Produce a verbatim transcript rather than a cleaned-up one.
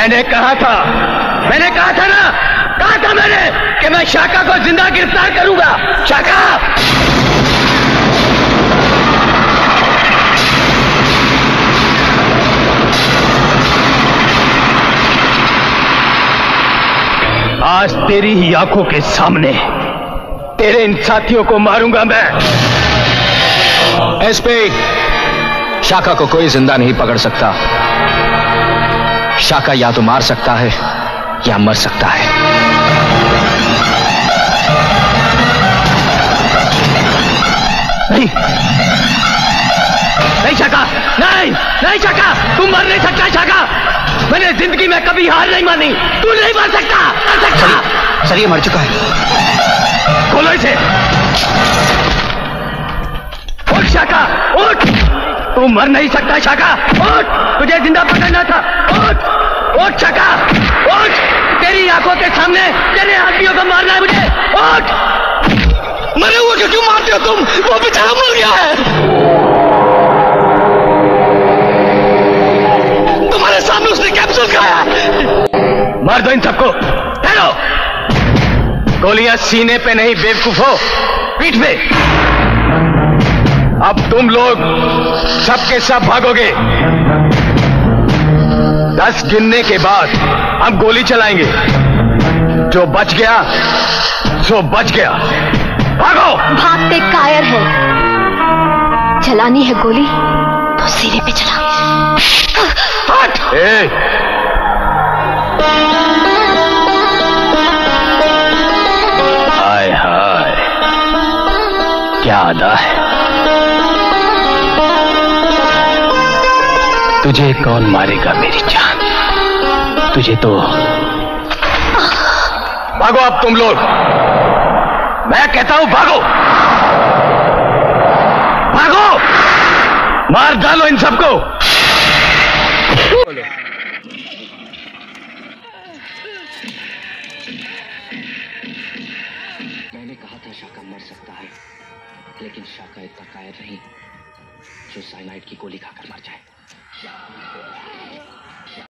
मैंने कहा था मैंने कहा था ना कहा था मैंने कि मैं शाका को जिंदा गिरफ्तार करूंगा। शाका आज तेरी ही आंखों के सामने तेरे इन साथियों को मारूंगा मैं। एसपी, शाका को कोई जिंदा नहीं पकड़ सकता। शाका या तो मार सकता है या मर सकता है। नहीं नहीं शाका, नहीं नहीं शाका, तुम मर नहीं सकता। शाका, मैंने जिंदगी में कभी हार नहीं मानी। तू नहीं मर सकता, मर सकता। सर ये मर चुका है। खोलो इसे। उठ शाका, उठ। तू मर नहीं सकता शाका, उठ। तुझे जिंदा पकड़ना था। उठ उठ शाका, उठ। तेरी आंखों के सामने तेरे आदमियों को मारना है मुझे। उठ। मरे हुए को क्यों मारते हो तुम? वो बेचारा मर गया है। तुम्हारे सामने उसने कैप्सूल खाया है। मार दो इन सबको। ठहरो। गोलियां सीने पे नहीं बेवकूफो, पीठ पे। अब तुम लोग सबके सब भागोगे। दस गिनने के बाद हम गोली चलाएंगे। जो बच गया सो बच गया। भागो। भागते कायर है। चलानी है गोली तो सीने पे चला। हट। ए, हाय हाय, क्या अदा है। तुझे कौन मारेगा मेरी जान? तुझे तो भागो अब तुम लोग। मैं कहता हूं भागो, भागो। मार डालो इन सबको। मैंने कहा था शाका मर सकता है, लेकिन शाका इतना कायर नहीं जो साइनाइड की गोली खाकर मर जाए।